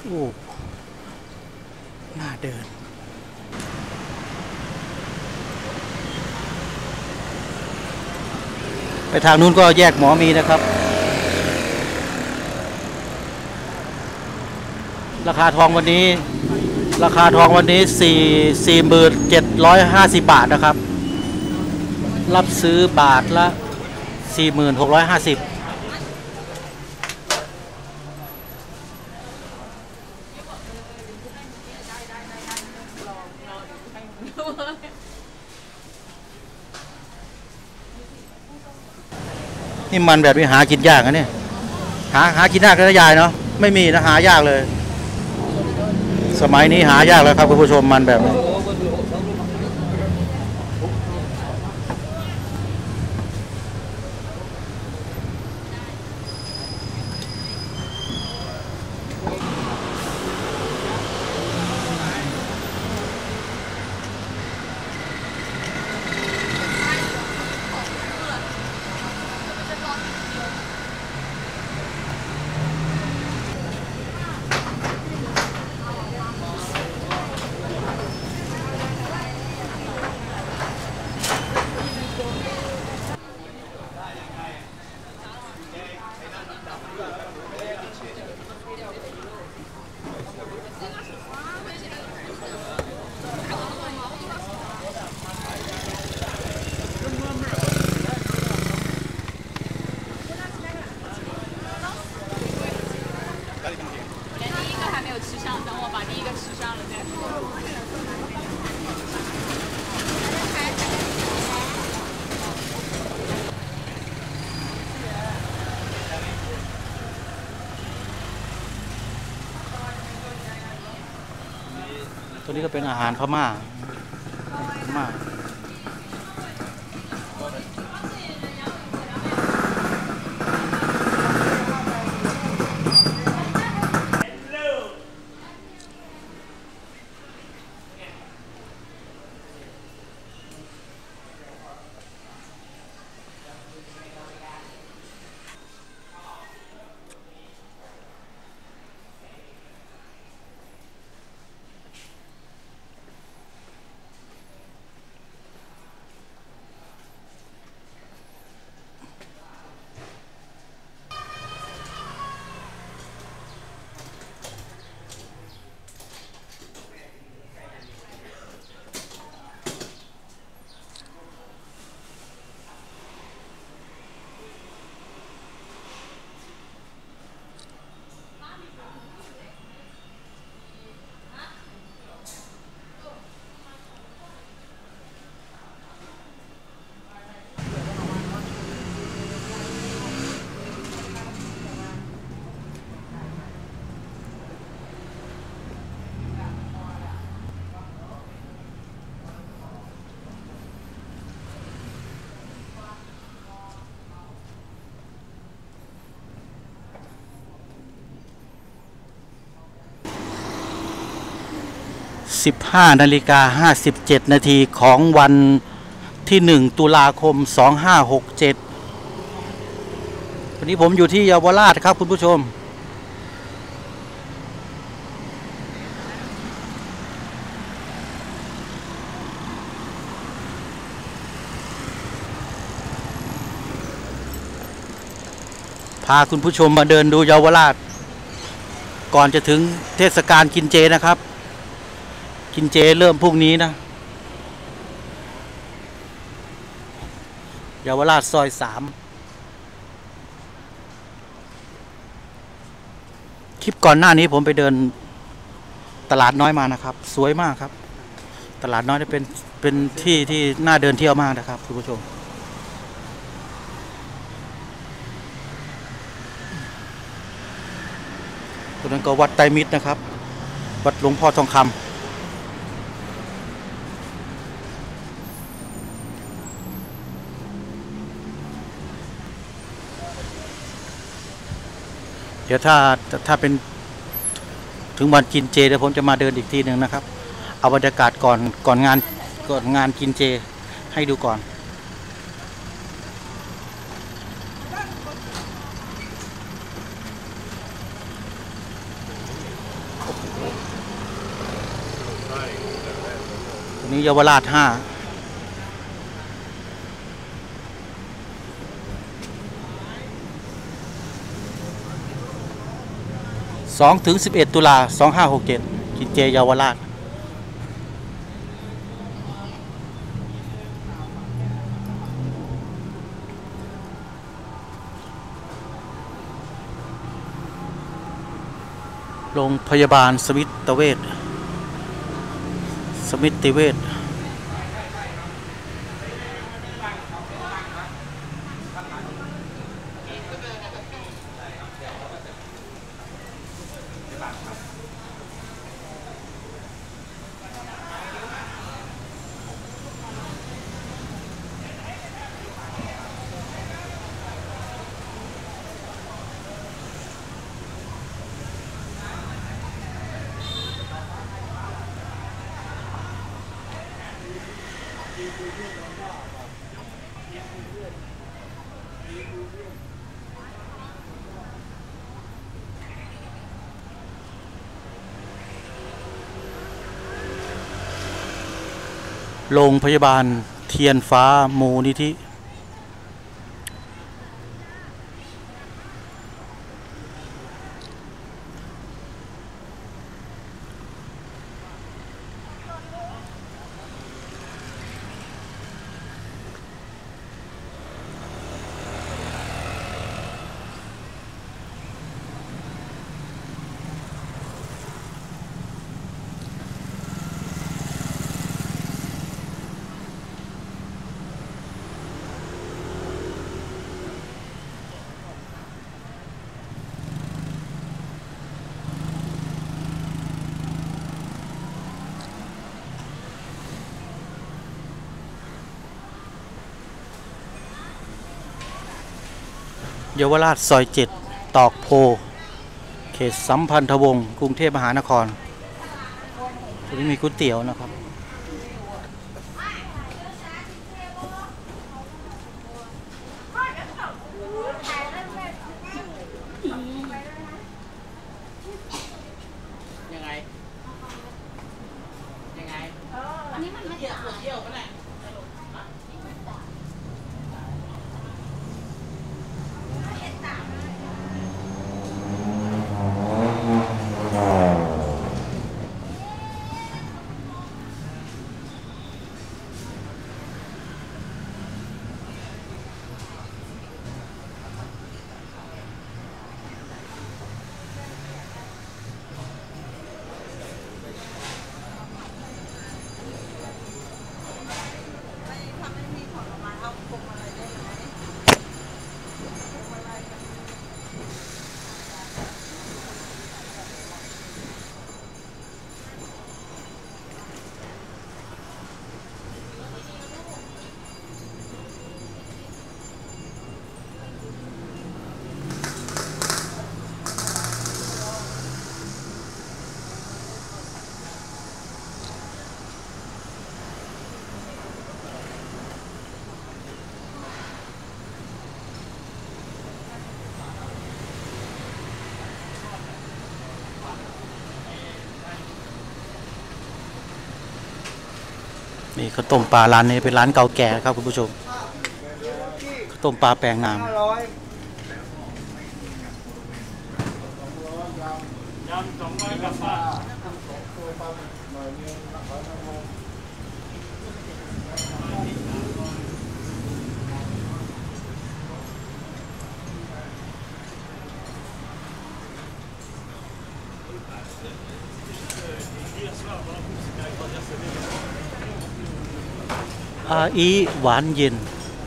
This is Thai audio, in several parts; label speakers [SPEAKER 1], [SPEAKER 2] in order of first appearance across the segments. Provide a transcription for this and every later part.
[SPEAKER 1] โอ้น่าเดินไปทางนู้นก็แยกหมอมีนะครับราคาทองวันนี้4750 บาทนะครับรับซื้อบาทละ4650นี่มันแบบนี้หากินยากนะเนี่ยหากินยากนะยายเนาะไม่มีนะหายากเลยสมัยนี้หายากแล้วครับคุณผู้ชมมันแบบนี้ตัวนี้ก็เป็นอาหารพม่า15:57 นาทีของวันที่1 ตุลาคม 2567วันนี้ผมอยู่ที่เยาวราชครับคุณผู้ชมพาคุณผู้ชมมาเดินดูเยาวราชก่อนจะถึงเทศกาลกินเจนะครับกินเจเริ่มพรุ่งนี้นะเยาวราชซอย3คลิปก่อนหน้านี้ผมไปเดินตลาดน้อยมานะครับสวยมากครับตลาดน้อยนี่เป็นที่ที่น่าเดินเที่ยวมากนะครับคุณผู้ชมตรงนั้นก็วัดไตรมิตรนะครับวัดหลวงพ่อทองคำเดี๋ยวถ้าเป็นถึงวันกินเจเดี๋ยวผมจะมาเดินอีกทีหนึ่งนะครับเอาบรรยากาศก่อนงานกินเจให้ดูก่อนตัวนี้เยาวราช52 ถึง 11 ตุลา 2567 กินเจเยาวราชโรงพยาบาลสมิติเวชโรงพยาบาลเทียนฟ้ามูลนิธิเยาวราชซอย 7 ตอกโพเขตสัมพันธวงศ์กรุงเทพมหานครตรงนี้มีก๋วยเตี๋ยวนะครับ
[SPEAKER 2] อันนี้มันไม่ได้เที่ยวก็ได้
[SPEAKER 1] นี่ข้าวต้มปลาร้านนี้เป็นร้านเก่าแก่ครับคุณผู้ชมข้าวต้มปลาแปลงงามอาอีหวานเย็น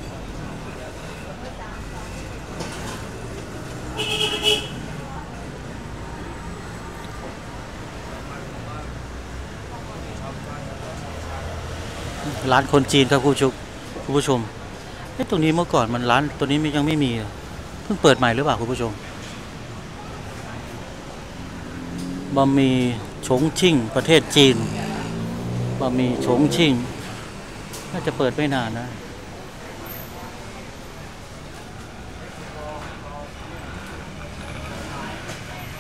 [SPEAKER 1] ร้านคนจีนครับคุณผู้ชมตรงนี้เมื่อก่อนมันร้านตัวนี้ยังไม่มีเพิ่งเปิดใหม่หรือเปล่าคุณผู้ชมบะหมี่ฉงชิ่งประเทศจีนบะหมี่ฉงชิ่งน่าจะเปิดไม่นานนะ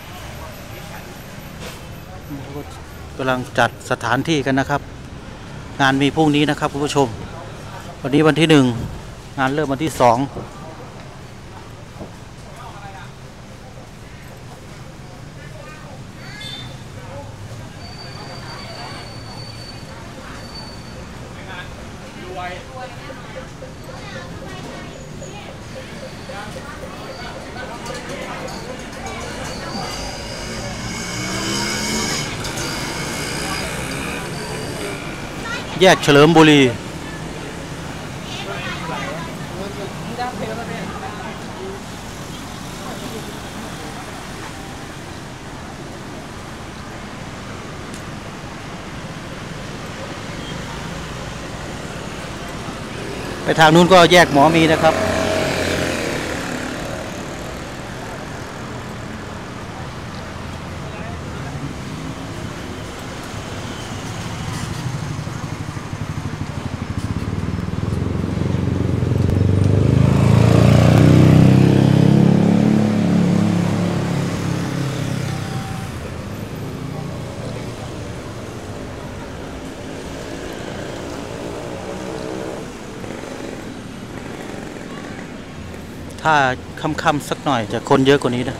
[SPEAKER 1] กำลังจัดสถานที่กันนะครับงานมีพรุ่งนี้นะครับคุณผู้ชมวันนี้วันที่ 1งานเริ่มวันที่ 2แยกเฉลิมบุรีไปทางนู้นก็แยกหมอมีนะครับถ้าค่ำๆสักหน่อยจะคนเยอะกว่านี้นะ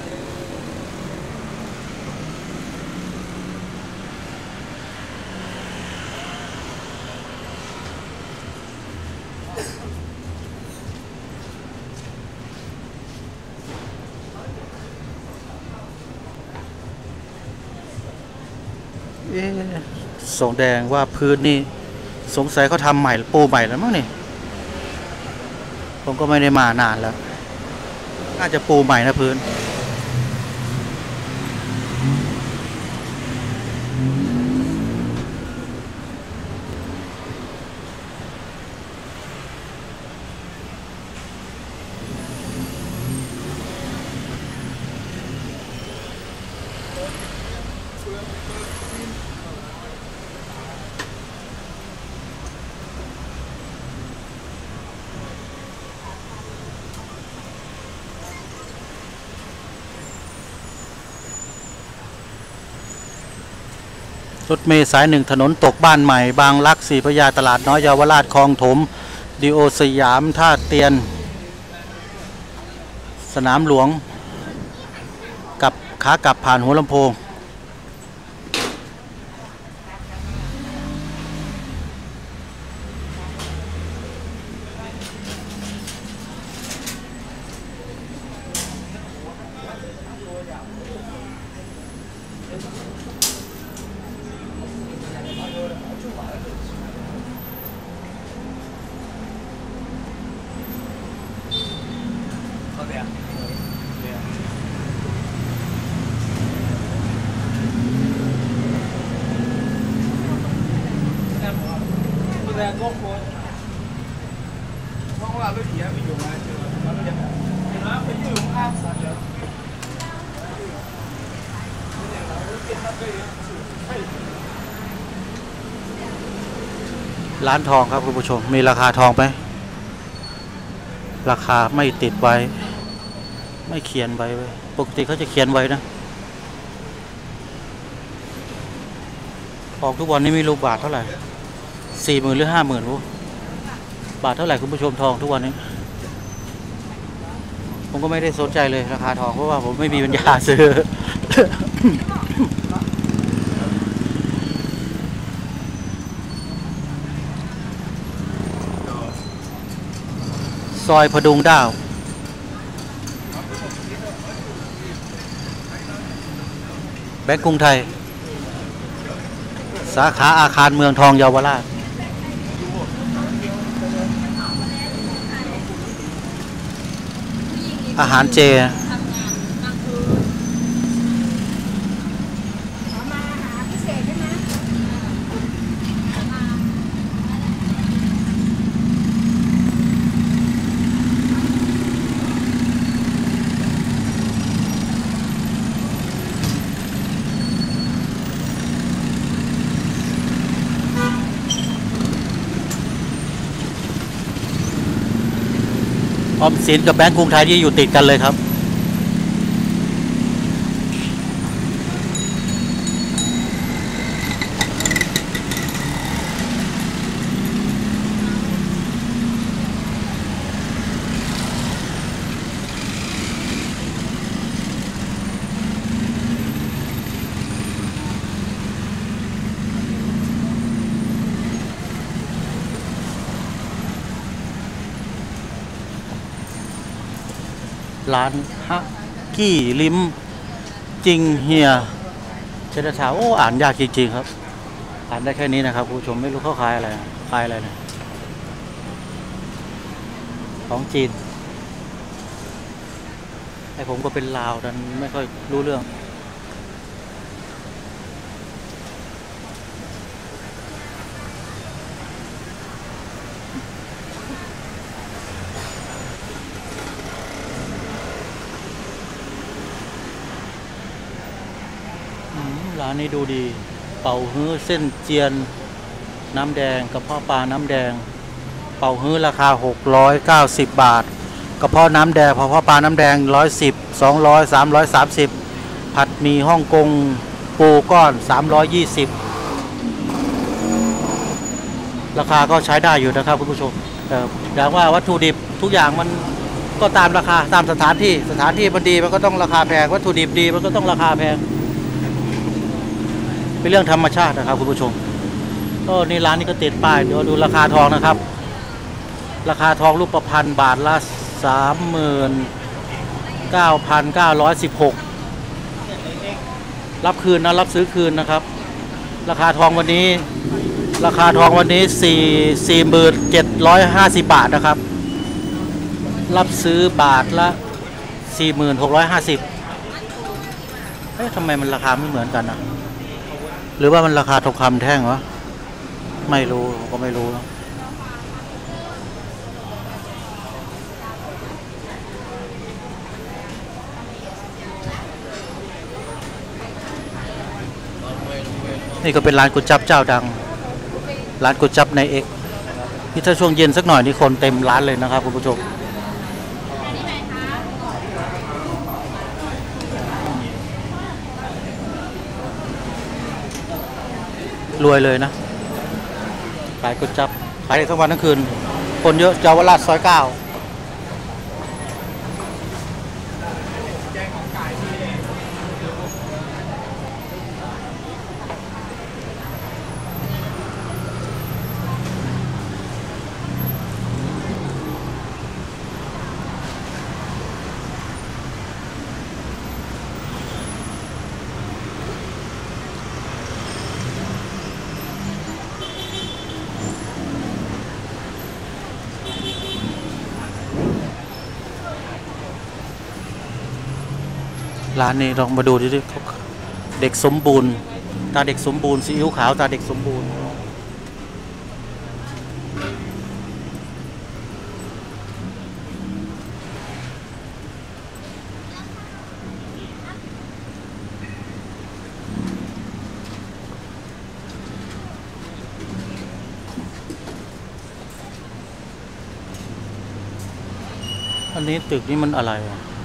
[SPEAKER 1] แสดงว่าพื้นนี่สงสัยเขาทำใหม่ปูใหม่แล้วมั้งนี่ผมก็ไม่ได้มานานแล้วน่าจะปูใหม่นะพื้นรถเมล์สาย 1ถนนตกบ้านใหม่บางรักศรีพระยาตลาดน้อยเยาวราชคลองถมดีโอสยามท่าเตียนสนามหลวงกับขากลับผ่านหัวลำโพงร้านทองครับคุณผู้ชมมีราคาทองไหมราคาไม่ติดไว้ไม่เขียนไว้ปกติเขาจะเขียนไว้นะทองทุกวันนี้ไม่รู้บาทเท่าไหร่40,000หรือ50,000รู้บาทเท่าไหร่คุณผู้ชมทองทุกวันนี้ผมก็ไม่ได้สนใจเลยราคาทองเพราะว่าผมไม่มีปัญญาซื้อ ซอยพดุงดาวแบงก์กรุงไทยสาขาอาคารเมืองทองเยาวราชอาหารเจออมสินกับแบงก์กรุงไทยที่อยู่ติดกันเลยครับร้านฮะกี้ลิมจริงเฮียเชนทาวน์โอ้อ่านยากจริงๆครับอ่านได้แค่นี้นะครับคุณผู้ชมไม่รู้เขาขายอะไรนะของจีนไอผมก็เป็นลาวดันไม่ค่อยรู้เรื่องร้านนี้ดูดีเป่าฮื้อเส้นเจียนน้ำแดงกระเพาะปลาน้ำแดงเป่าฮื้อราคา690 บาทกระเพาะน้ำแดงกระเพาะปลาน้ำแดง110 200 330ผัดหมี่ฮ่องกงปูก้อน320ราคาก็ใช้ได้อยู่นะครับคุณผู้ชมอย่างว่าวัตถุดิบทุกอย่างมันก็ตามราคาตามสถานที่มันดีมันก็ต้องราคาแพงวัตถุดิบดีมันก็ต้องราคาแพงเป็นเรื่องธรรมชาตินะครับคุณผู้ชมก็นี่ร้านนี้ก็ติดป้ายเดี๋ยวดูราคาทองนะครับราคาทองรูปพรรณบาทละ 39,916 รับคืนนะรับซื้อคืนนะครับราคาทองวันนี้4,750 บาทนะครับรับซื้อบาทละ 4,650 ทำไมมันราคาไม่เหมือนกันนะหรือว่ามันราคาทองคำแท่งวะไม่รู้ก็ไม่รู้นะนี่ก็เป็นร้านก๋วยจั๊บเจ้าดังร้านก๋วยจั๊บในเอกนี่ถ้าช่วงเย็นสักหน่อยนี่คนเต็มร้านเลยนะครับคุณผู้ชมรวยเลยนะขายก๋วยจั๊บขายทั้งวันทั้งคืนคนเยอะเยาวราชซอย9ร้านนี้ลองมาดูดิเด็กสมบูรณ์ตาเด็กสมบูรณ์ซีอิ๊วขาวตาเด็กสมบูรณ์อันนี้ตึกนี้มันอะไร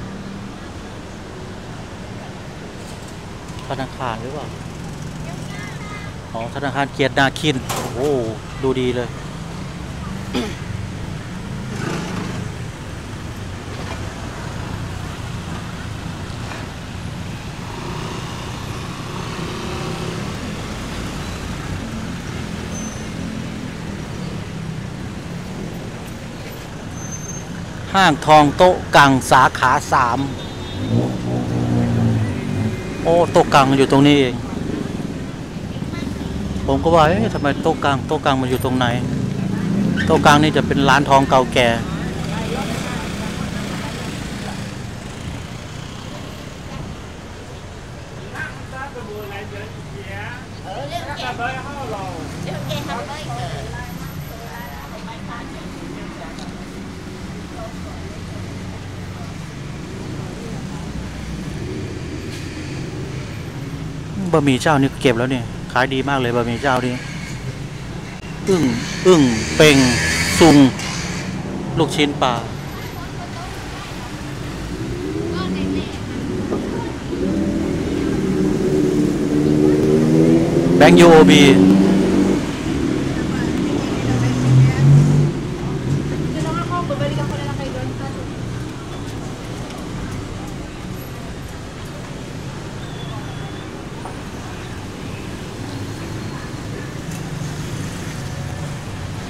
[SPEAKER 1] ธนาคารหรือเปล่าอ๋อธนาคารเกียรตินาคินโอ้ดูดีเลยห้างทองโต๊ะกังสาขา3โอ้โต๊ะกังอยู่ตรงนี้เองผมก็ว่าทำไมโต๊ะกังมันอยู่ตรงไหนโต๊ะกังนี่จะเป็นร้านทองเก่าแก่บะหมี่เจ้านี่เก็บแล้วเนี่ยขายดีมากเลยบะหมี่เจ้านี่อึ้งเป่งซุงลูกชิ้นปลาแบงค์ UOB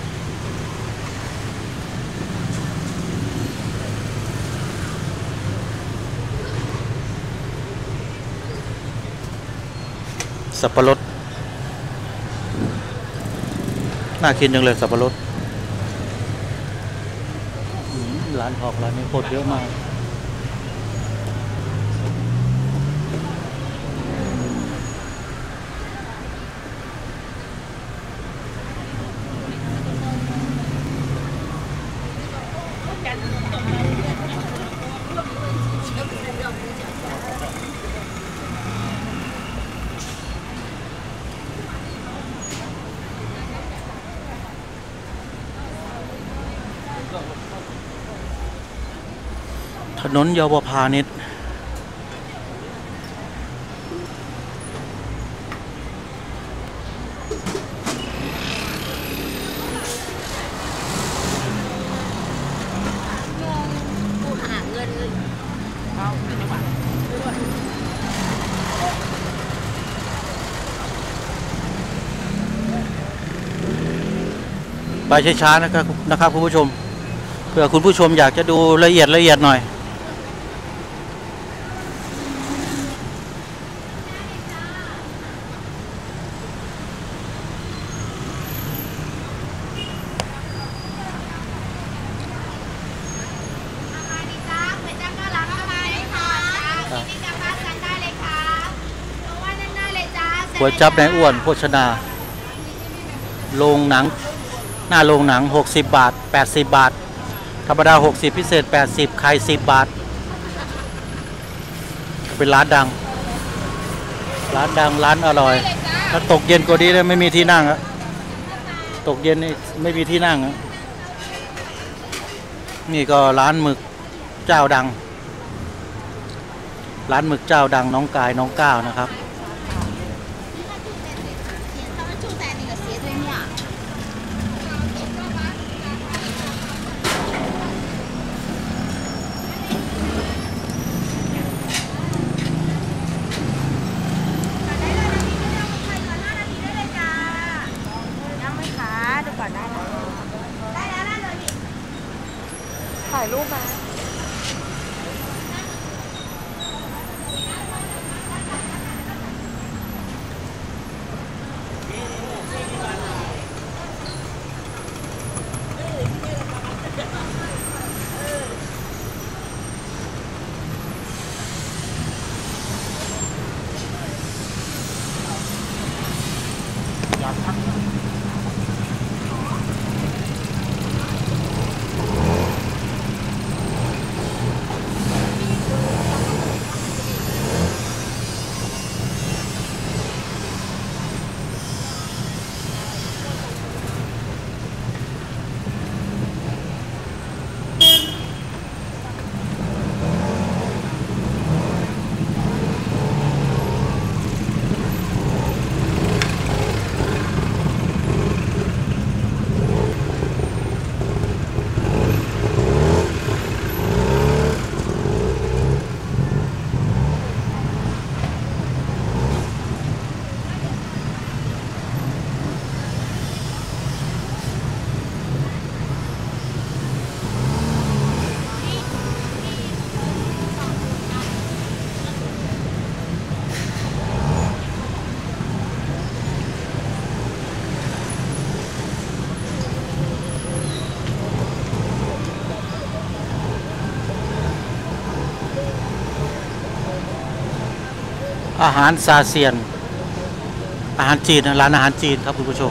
[SPEAKER 1] อสับปะรดน่ากินจังเลยสับปะรดร้านทองร้านนี้คนเยอะมากถนนเยาวพาณิชย์
[SPEAKER 2] กูหาเงินเอาไปในวัด
[SPEAKER 1] ไปช้าๆนะครับคุณผู้ชมเผื่อคุณผู้ชมอยากจะดูละเอียดหน่อยก๋วยจั๊บในอ้วนโภชนาโรงหนังหน้าโรงหนัง60 บาท80 บาทธรรมดา60พิเศษ80ไข่10 บาทเป็นร้านดังร้านอร่อยถ้าตกเย็นกว่านี้ไม่มีที่นั่งอะตกเย็นนี่ไม่มีที่นั่งอะนี่ก็ร้านหมึกเจ้าดังร้านหมึกเจ้าดังน้องกายน้องก้าวนะครับ
[SPEAKER 2] ถ่ายรูปมาอาหารซาเซียนอาหารจีนร้านอาหารจีนครับคุณผู้ชม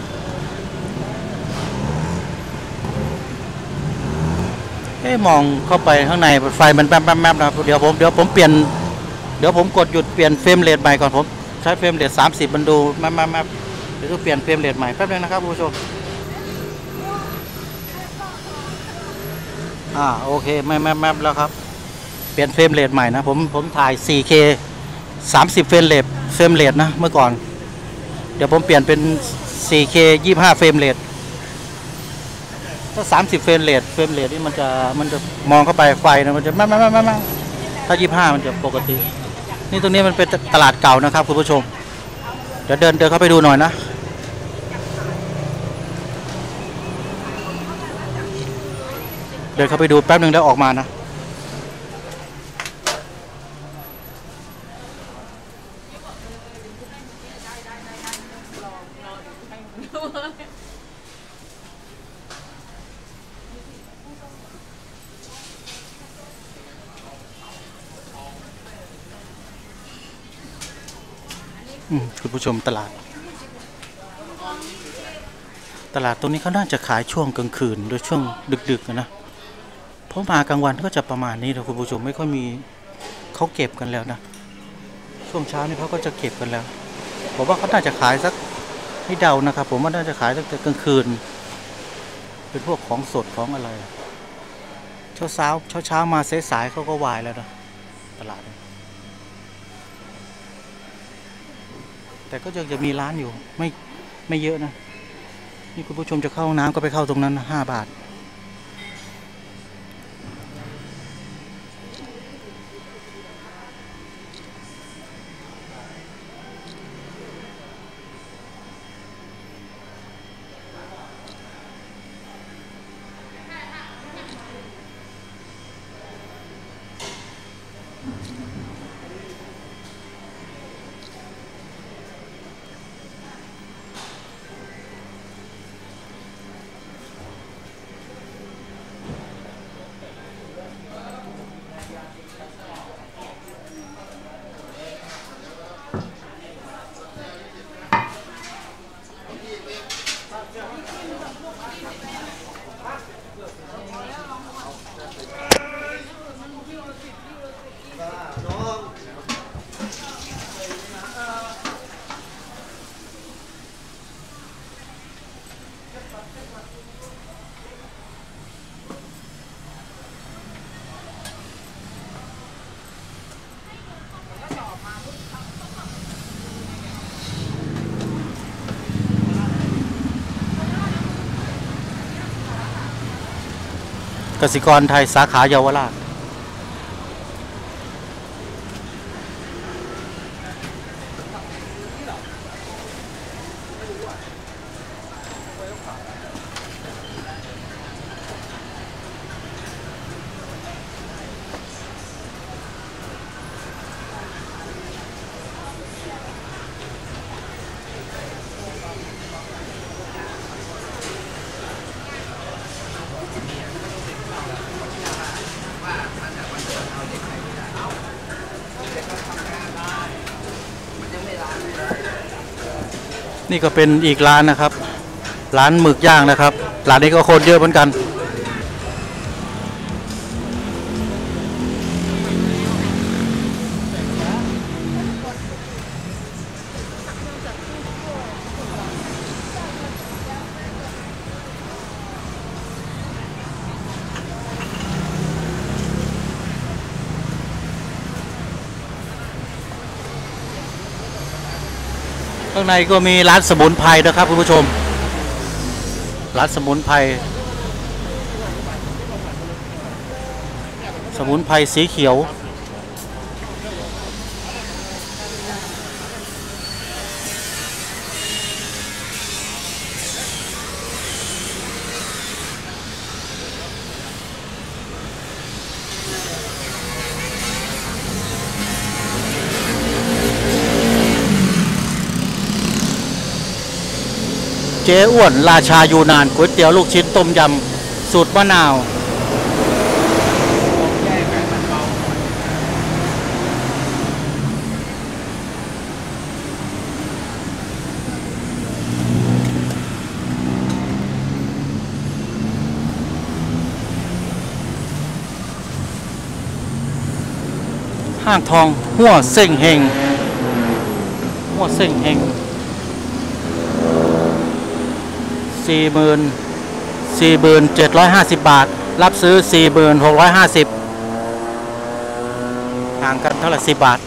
[SPEAKER 2] มองเข้าไปข้างในไฟมันแป๊บๆนะเดี๋ยวผมเปลี่ยนเดี๋ยวผมกดหยุดเปลี่ยนเฟรมเรทใหม่ก่อนผมใช้เฟรมเรท30มันดูแป๊บเดี๋ยวต้องเปลี่ยนเฟรมเรทใหม่แป๊บนึงนะครับคุณผู้ชมโอเคแป๊บแล้วครับเปลี่ยนเฟรมเรทใหม่นะผมถ่าย 4K 30เฟรมเรทนะเมื่อก่อนเดี๋ยวผมเปลี่ยนเป็น 4K 25เฟรมเรทถ้า30เฟรมเรทนี่มันจะมองเข้าไปไฟนะมันจะไม่ถ้า25มันจะปกตินี่ตรงนี้มันเป็นตลาดเก่านะครับคุณผู้ชมเดี๋ยวเดินเข้าไปดูหน่อยนะเดินเข้าไปดูแป๊บนึงแล้วออกมานะคุณผู้ชมตลาดตรงนี้เขาน่าจะขายช่วงกลางคืนโดยช่วงดึกๆนะเพราะมากลางวันก็จะประมาณนี้นะคุณผู้ชมไม่ค่อยมีเขาเก็บกันแล้วนะช่วงเช้านี่เขาก็จะเก็บกันแล้วผมว่าเขาน่าจะขายสักให้เดานะครับผมว่าน่าจะขายตั้งแต่กลางคืนเป็นพวกของสดของอะไรเช้ามาสายเขาก็วายแล้วนะตลาดแต่ก็ยังจะมีร้านอยู่ไม่เยอะนะนี่คุณผู้ชมจะเข้าห้องน้ำก็ไปเข้าตรงนั้นนะ5 บาทกสิกรไทยสาขาเยาวราชนี่ก็เป็นอีกร้านนะครับร้านหมึกย่างนะครับร้านนี้ก็คนเยอะเหมือนกันข้างในก็มีร้านสมุนไพรนะครับคุณผู้ชมร้านสมุนไพรสีเขียวเจ๊อ้วนราชายูนานก๋วยเตี๋ยวลูกชิ้นต้มยำสูตรมะนาวห้างทองหัวเส้งเฮง4750 บาทรับซื้อ 4650ห่างกันเท่าไหร่10 บาท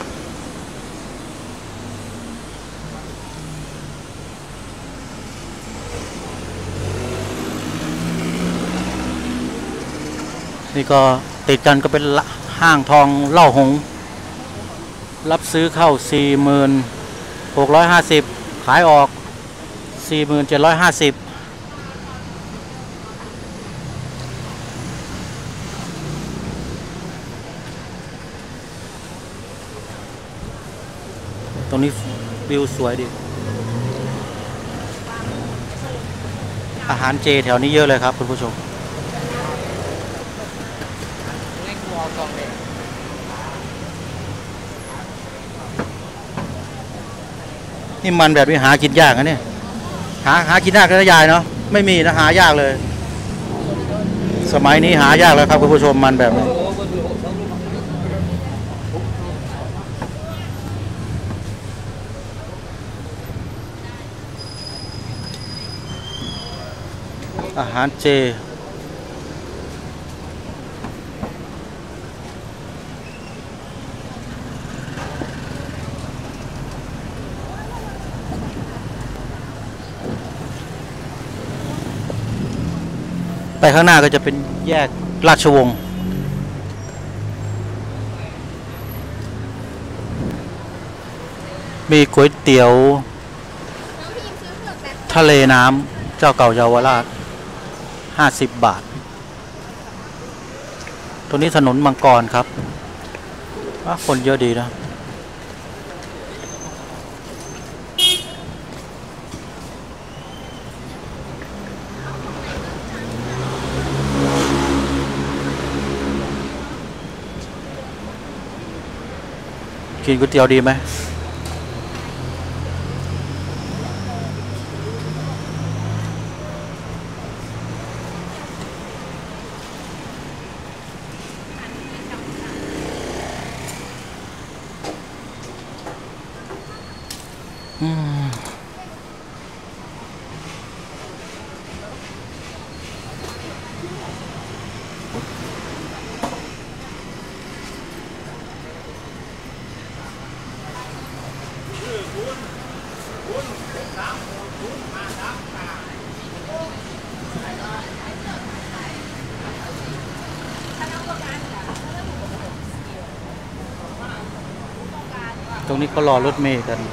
[SPEAKER 2] นี่ก็ติดกันก็เป็นห้างทองเล่าหงรับซื้อเข้า 4650ขายออก 4750ตรงนี้วิวสวยดีอาหารเจแถวนี้เยอะเลยครับคุณผู้ชม
[SPEAKER 1] นี่มันแบบนี้หากินยากนะเนี่ยหากินยากนะยายเนาะไม่มีนะหายากเลย สมัยนี้หายากแล้วครับคุณผู้ชมมันแบบนี้อาหารเจไปข้างหน้าก็จะเป็นแยกราชวงศ์มีก๋วยเตี๋ยวทะเลน้ำเจ้าเก่าเยาวราช50 บาทตรงนี้ถนนมังกรครับคนเยอะดีนะกินก๋วยเตี๋ยวดีไหมตรงนี้เขารอรถเมล์กัน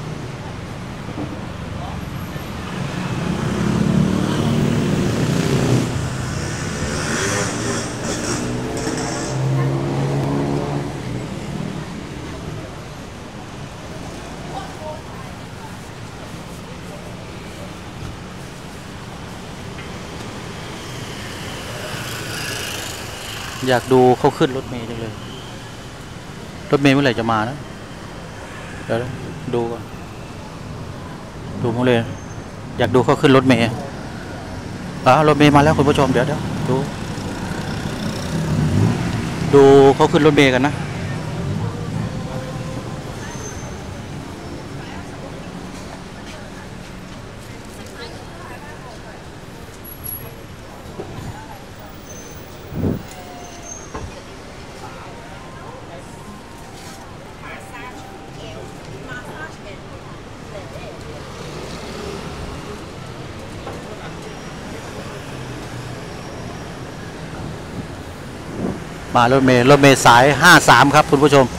[SPEAKER 1] อยากดูเขาขึ้นรถเมล์จังเลยรถเมล์เมื่อไหร่จะมานะเดี๋ยวดูก่อนดูมาเลยอยากดูเขาขึ้นรถเมล์รถเมล์มาแล้วคุณผู้ชมเดี๋ยวดูเขาขึ้นรถเมล์กันนะมารถเมล์สาย53ครับคุณผู้ชม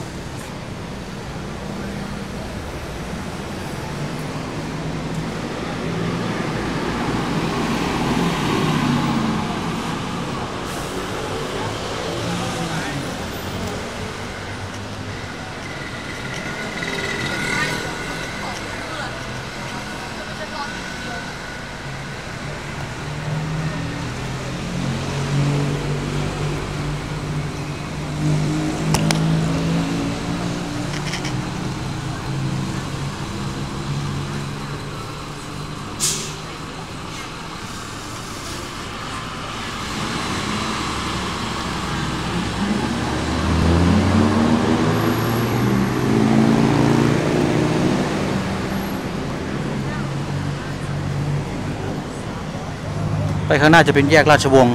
[SPEAKER 1] ไปข้างหน้าจะเป็นแยกราชวงศ์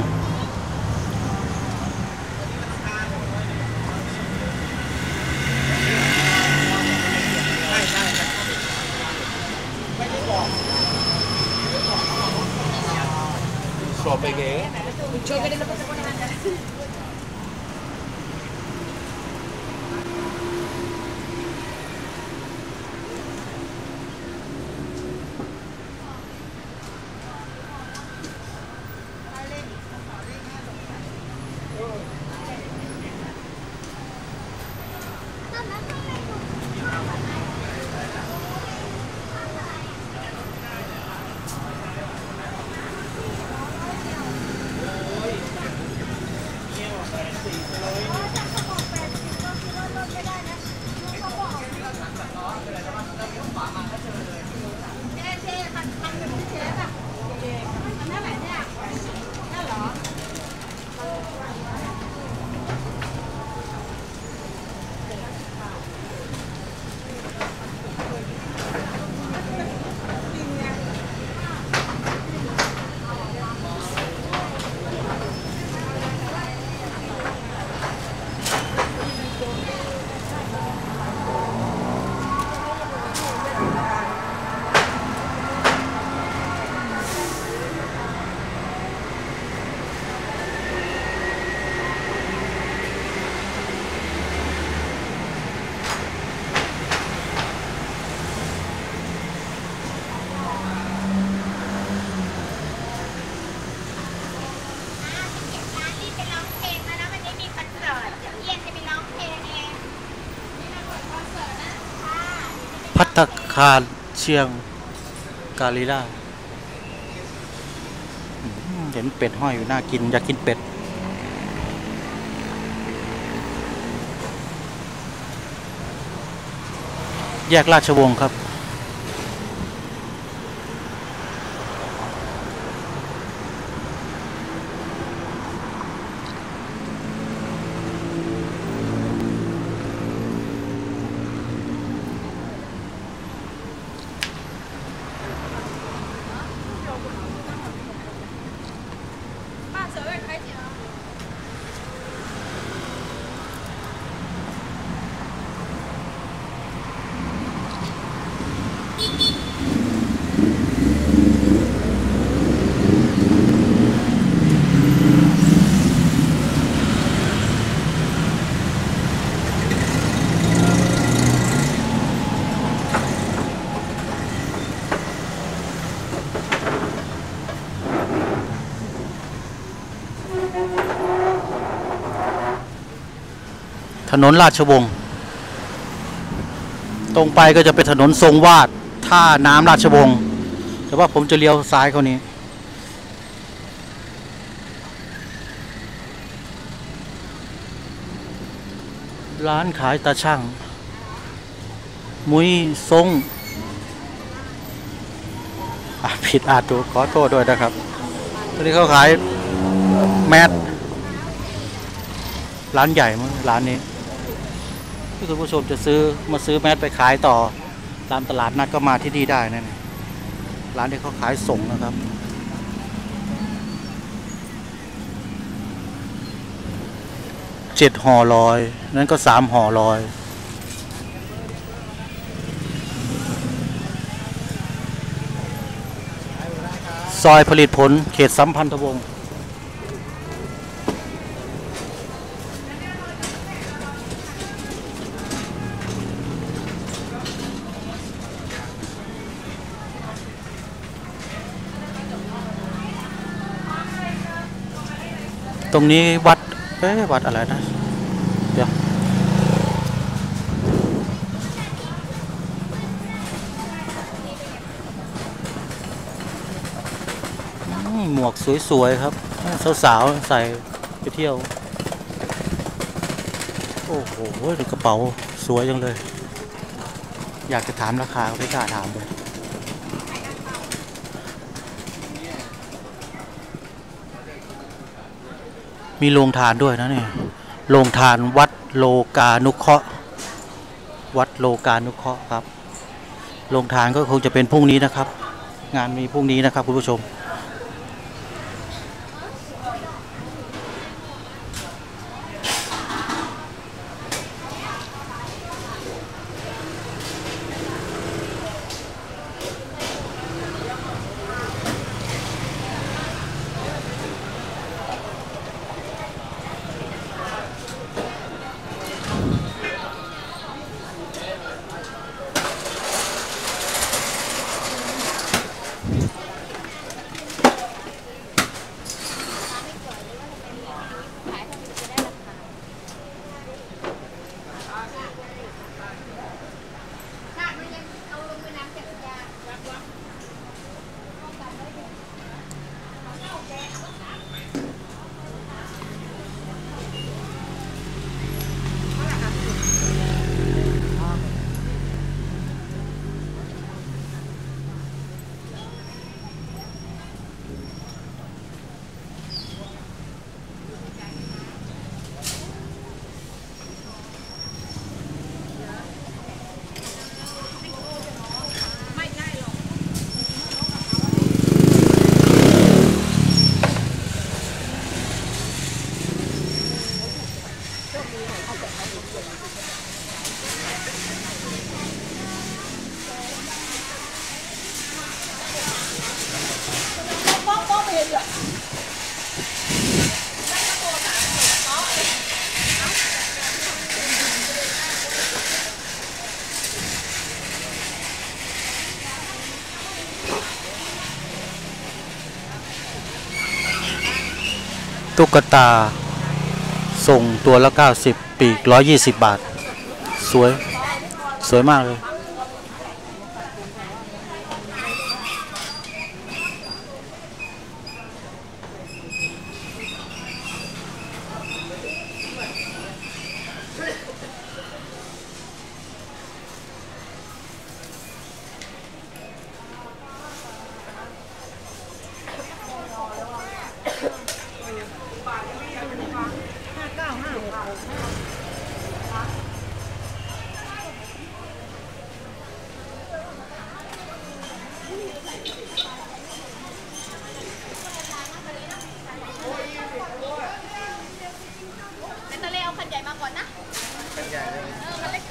[SPEAKER 1] คารเชียงกาลีลาเห็นเป็ดห้อยอยู่น่ากินอยากกินเป็ดแยกราชวงศ์ครับถนนราชวงศ์ตรงไปก็จะเป็นถนนทรงวาดท่าน้ำราชวงศ์แต่ว่าผมจะเลี้ยวซ้ายเขานี้ร้านขายตาช่างมุ้ยทรงผิดอาจดูขอโทษด้วยนะครับตอนนี้เขาขายแมสร้านใหญ่มั้งร้านนี้ที่คุณผู้ชมจะมาซื้อแมสไปขายต่อตามตลาดนัดก็มาที่นี่ได้นั่นร้านที่เขาขายส่งนะครับ7 ห่อร้อยนั่นก็3 ห่อร้อยซอยผลิตผลเขตสัมพันธวงศ์ตรงนี้วัดวัดอะไรนะเดี๋ยวหมวกสวยๆครับสาวๆใส่ไปเที่ยวโอ้โหดูกระเป๋าสวยจังเลยอยากจะถามราคาไม่กล้าถามเลยมีโรงทานด้วยนะเนี่ยโรงทานวัดโลกานุเคราะห์วัดโลกานุเคราะห์ครับโรงทานก็คงจะเป็นพรุ่งนี้นะครับงานมีพรุ่งนี้นะครับคุณผู้ชมตุ๊กตาส่งตัวละ90ปีก120 บาทสวยมากเลย
[SPEAKER 3] เป็นทะเลเอาคันใหญ่มาก่อนนะคันใหญ่คันเล็ก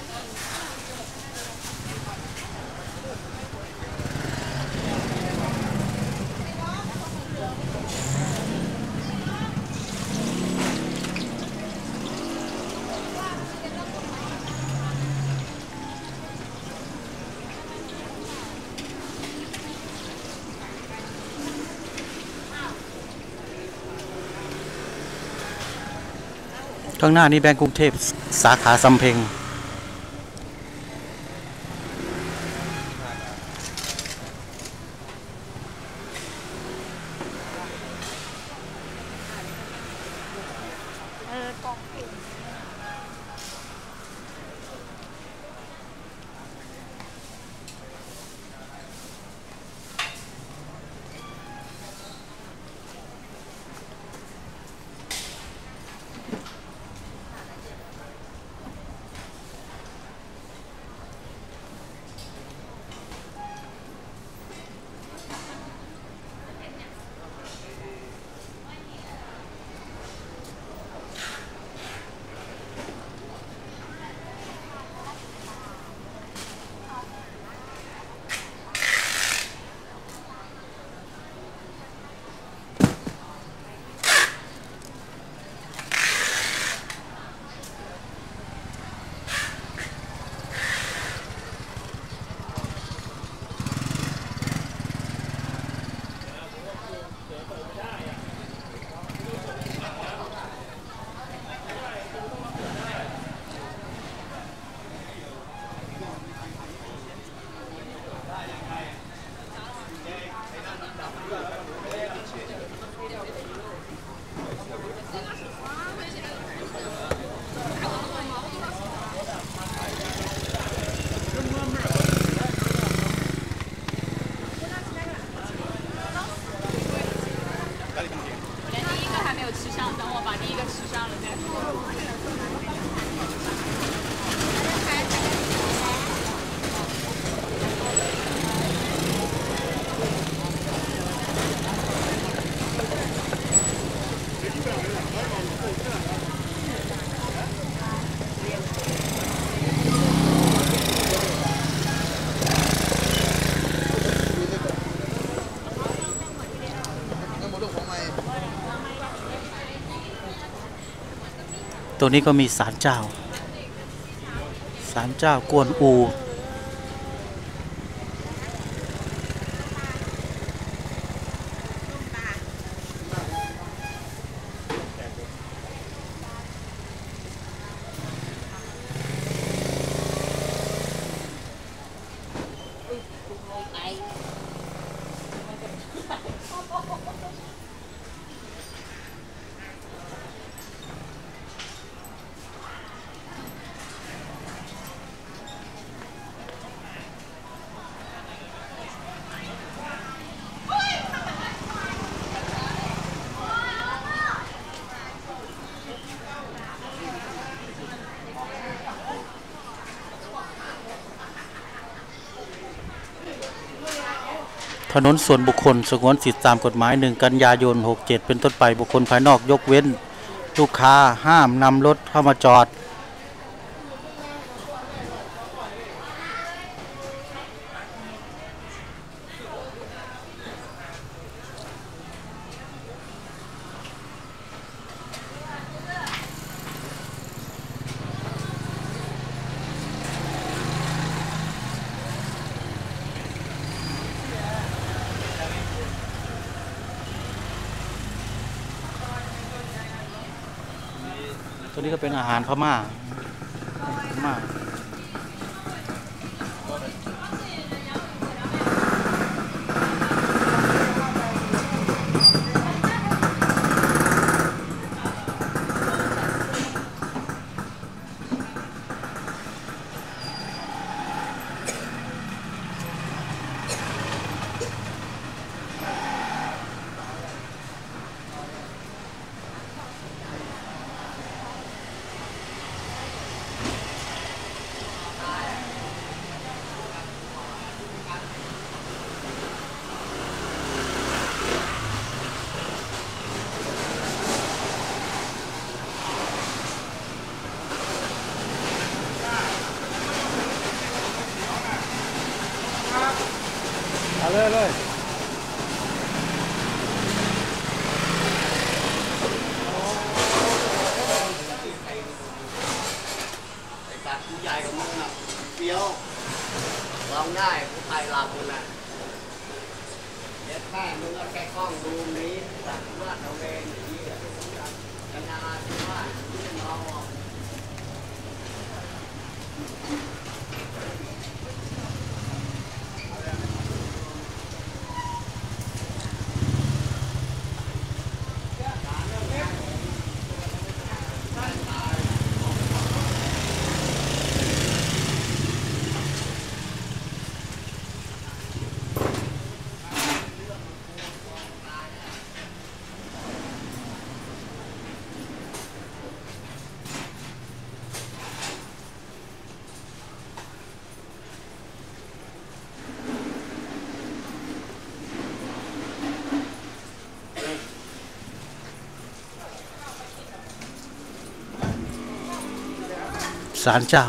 [SPEAKER 1] ข้างหน้านี้แบงก์กรุงเทพสาขาสำเพ็ง
[SPEAKER 3] กล่อง
[SPEAKER 1] ตัวนี้ก็มีศาลเจ้ากวนอูถนนส่วนบุคคลสงวนสิทธิตามกฎหมาย1 กันยายน 67 เป็นต้นไปบุคคลภายนอกยกเว้นลูกค้าห้ามนำรถเข้ามาจอดตัวนี้ก็เป็นอาหารพม่าเอาเลยเลย
[SPEAKER 4] ไอ้สัตว์ผู้ใหญ่ของมึงน่ะเฟี้ยวลองได้ผู้ไทยลาคุณน่ะเด็ดแม่มึงก็แค่กล้องดูนี้สัตว์มาตระเวนอย่างนี้กันนาที่ว่าที่เรา
[SPEAKER 1] ศาลเจ้า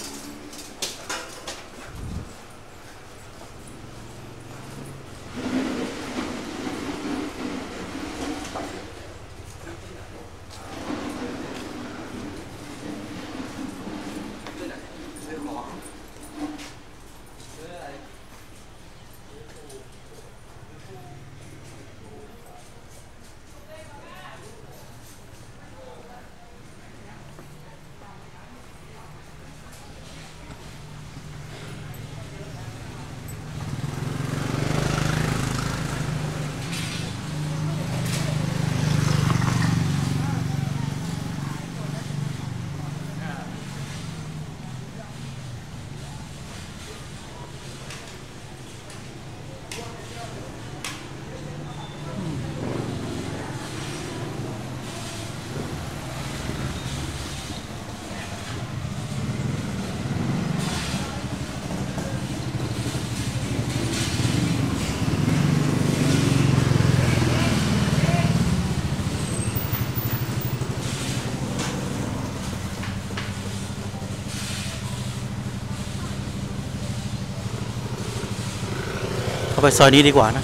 [SPEAKER 1] เข้าไปซอยนี้ดีกว่านะ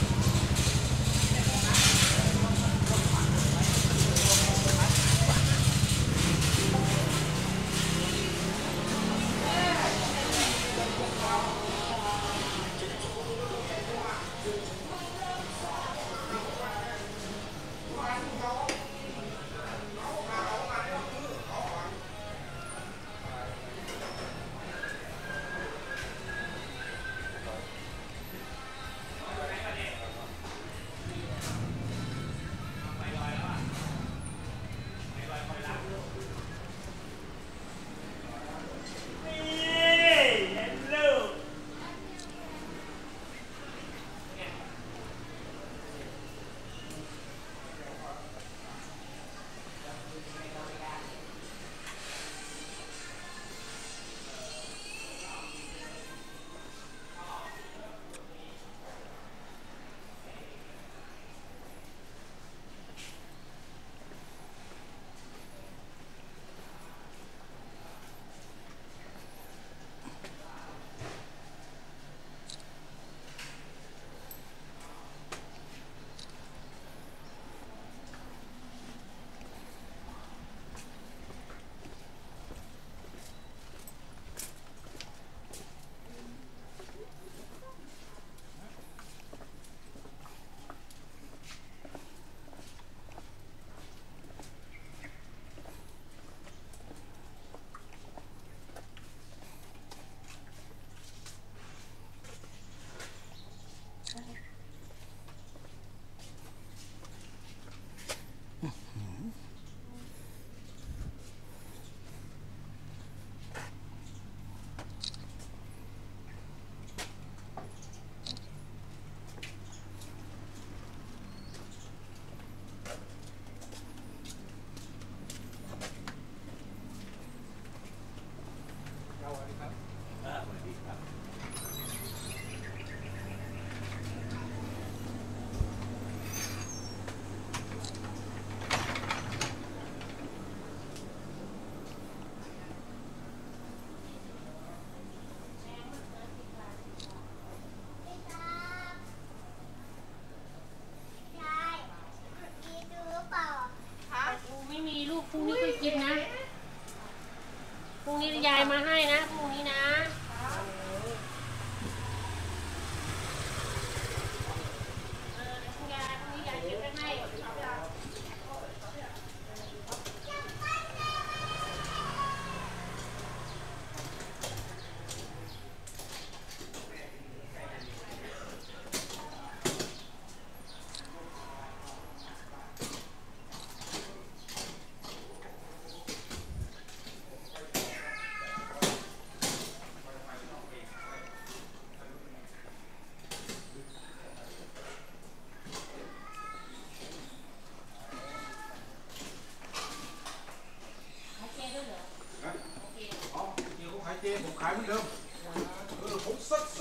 [SPEAKER 5] ขายเหมือนเดิมผมซัด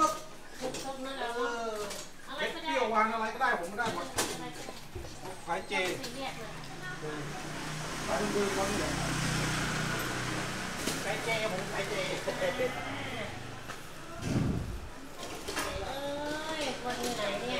[SPEAKER 5] เผ็ดเปรี้ยวหวานอะไรก็ได้ผมได้หมดขายเจขายเหมือนเดิมเขาเนี่ยขายเจผมขายเจ
[SPEAKER 3] คนไหนเนี่ย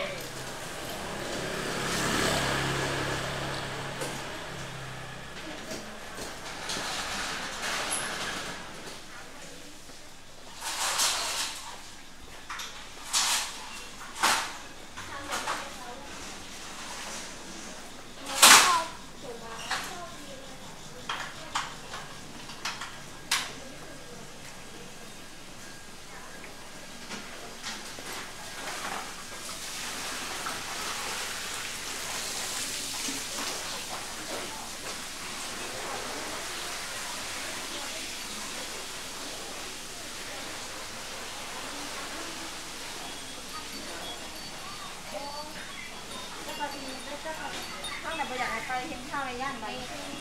[SPEAKER 6] ไปอยากไปเห็นข้าวในย่านไป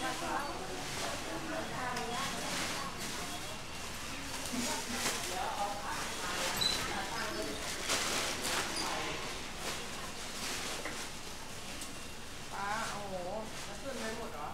[SPEAKER 6] ป้าโอ้โหแล้วขึ้นไปหมดเหรอ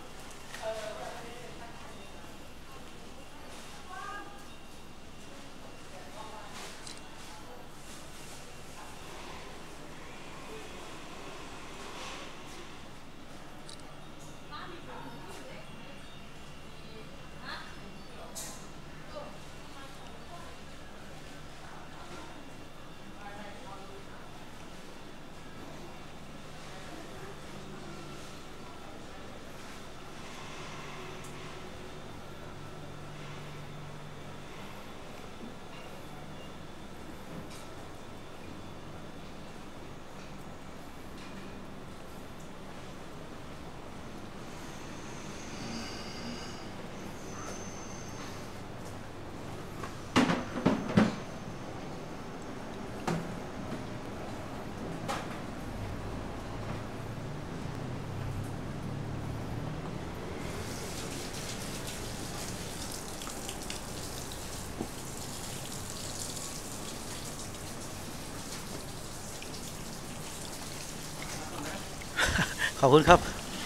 [SPEAKER 1] ขอบคุณครับ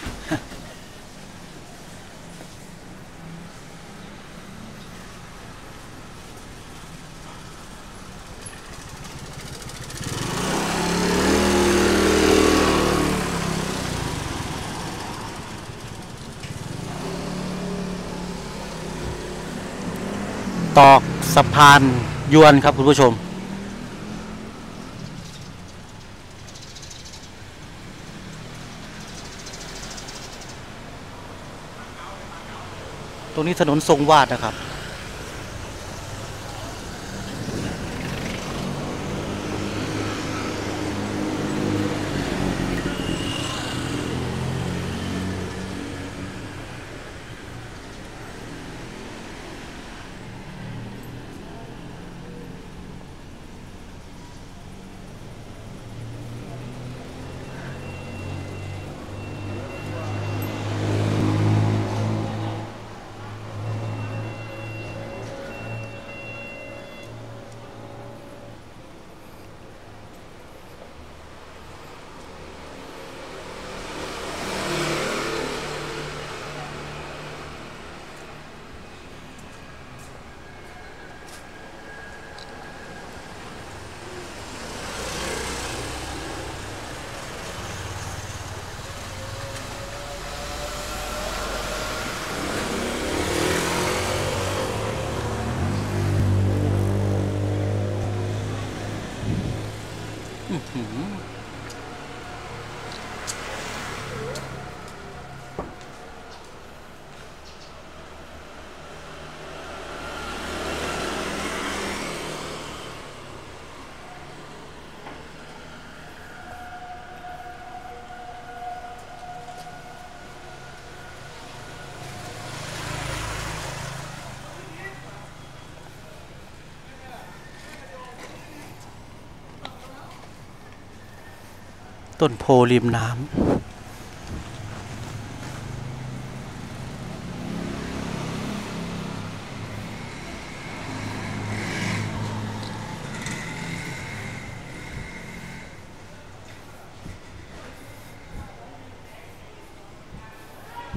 [SPEAKER 1] ตอกสะพานยวนครับคุณผู้ชมตรงนี้ถนนทรงวาดนะครับต้นโพริมน้ำ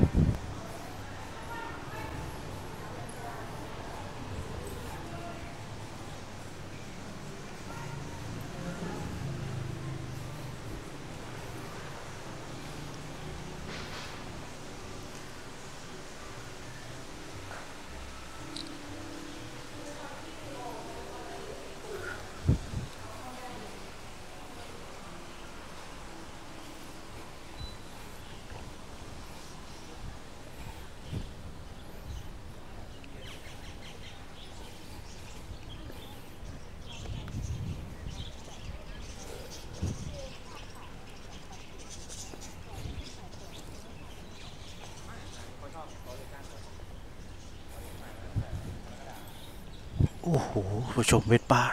[SPEAKER 1] โอ้โหผู้ชมเวทป่า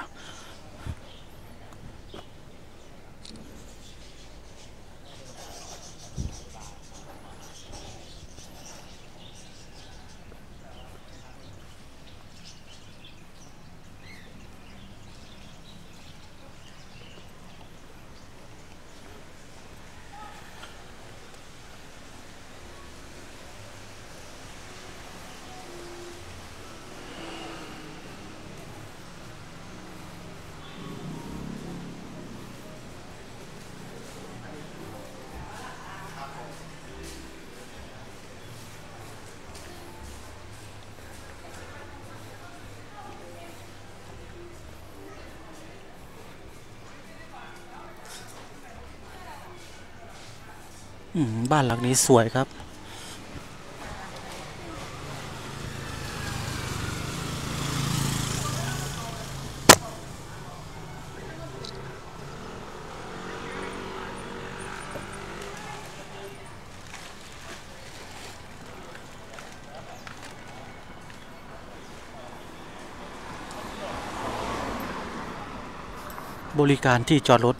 [SPEAKER 1] บ้านหลังนี้สวยครับบริการที่จอดรถ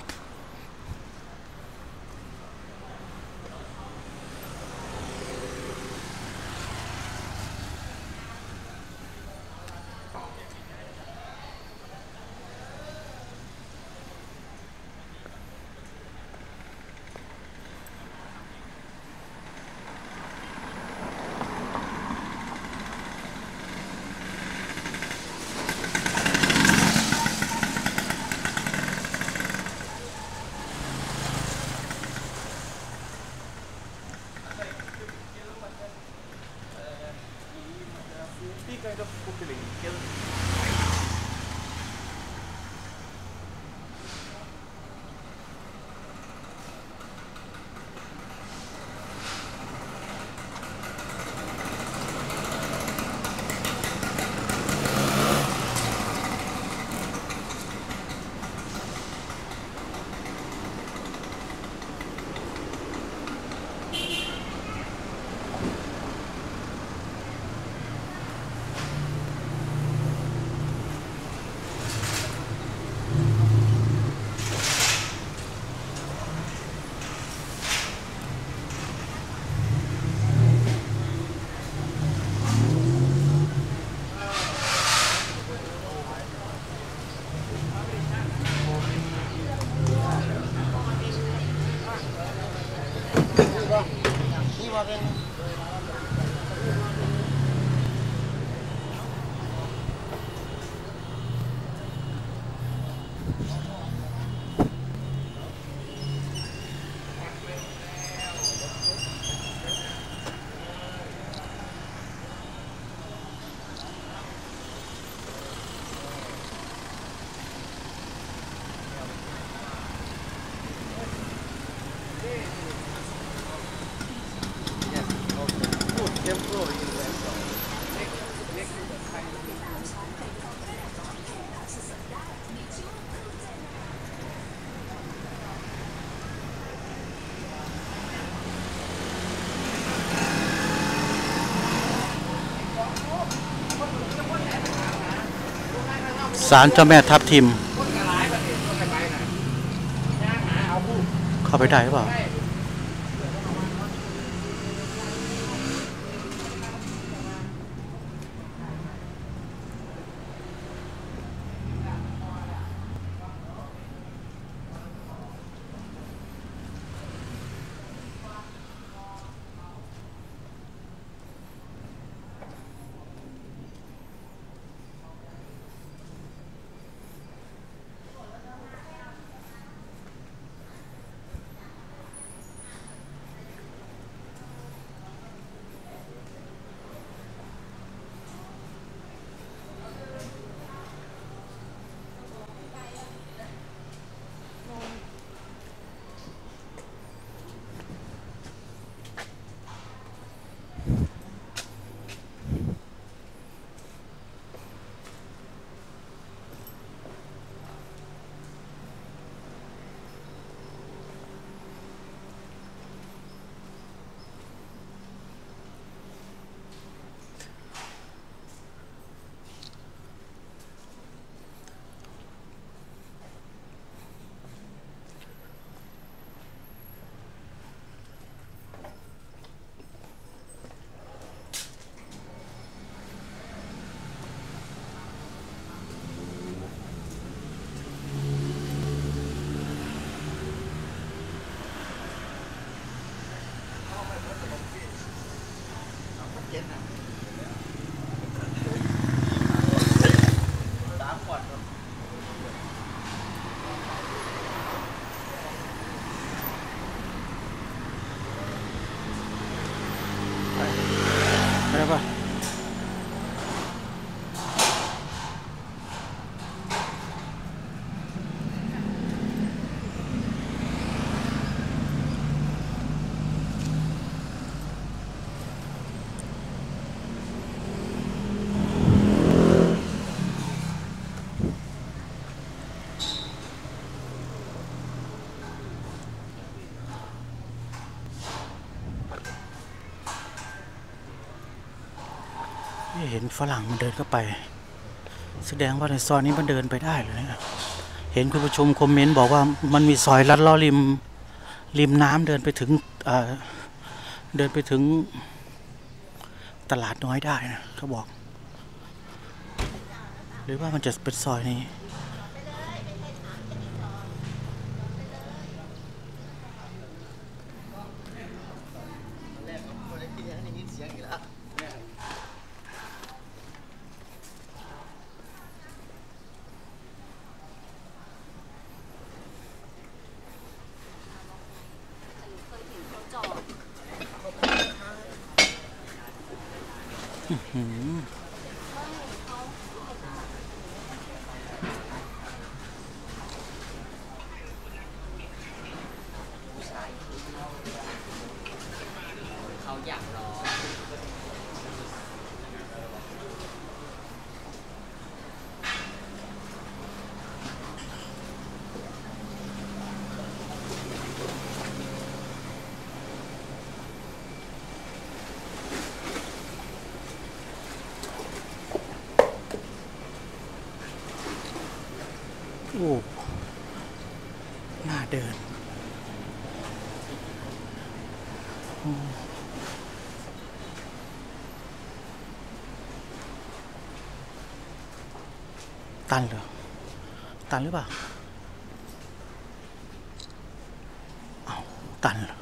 [SPEAKER 1] ศาลเจ้าแม่ทับทิมเข้าไปได้หรือเปล่าเห็นฝรั่งมันเดินเข้าไปแสดงว่าในซอยนี้มันเดินไปได้เลยนะเห็นคุณผู้ชมคอมเมนต์บอกว่ามันมีซอยลัดล้อริมน้ำเดินไปถึงตลาดน้อยได้นะเขาบอกหรือว่ามันจะเป็นซอยนี้
[SPEAKER 4] เขาอยากรอ
[SPEAKER 1] โอ้น่าเดินตันเหรอตันหรือเปล่าเอาตันเหรอ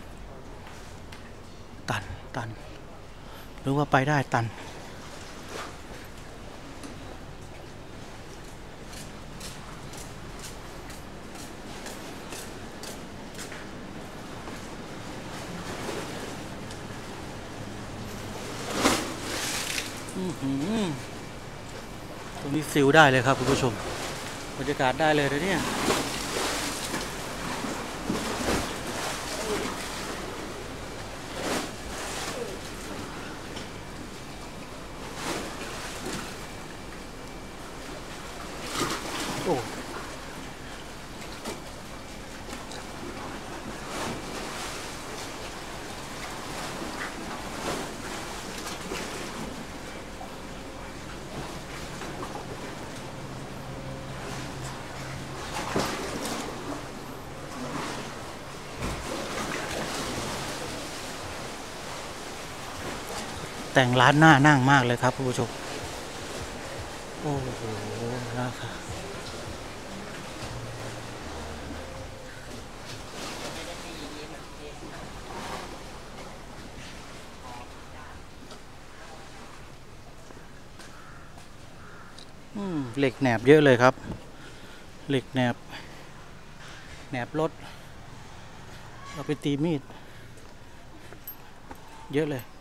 [SPEAKER 1] ตันหรือว่าไปได้ตันตรงนี้ฟิลได้เลยครับคุณผู้ชมบรรยากาศได้เลยนะเนี่ยโอ้แต่งร้านหน้านั่งมากเลยครับคุณผู้ชมโอ้โหนะครับเหล็กแหนบเยอะเลยครับเหล็กแหนบรถเราไปตีมีดเยอะเลย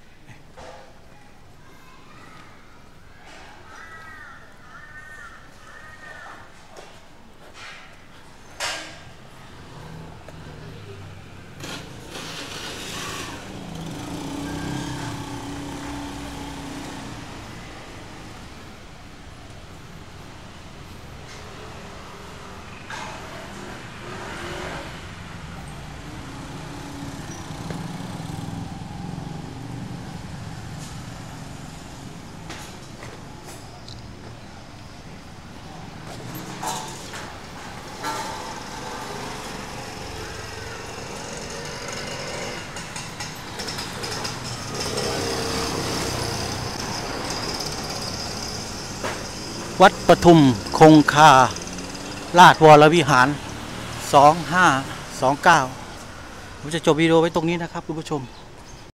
[SPEAKER 1] วัดปทุมคงคาราชวรวิหาร2529ผมจะจบวิดีโอไว้ตรงนี้นะครับคุณผู้ชม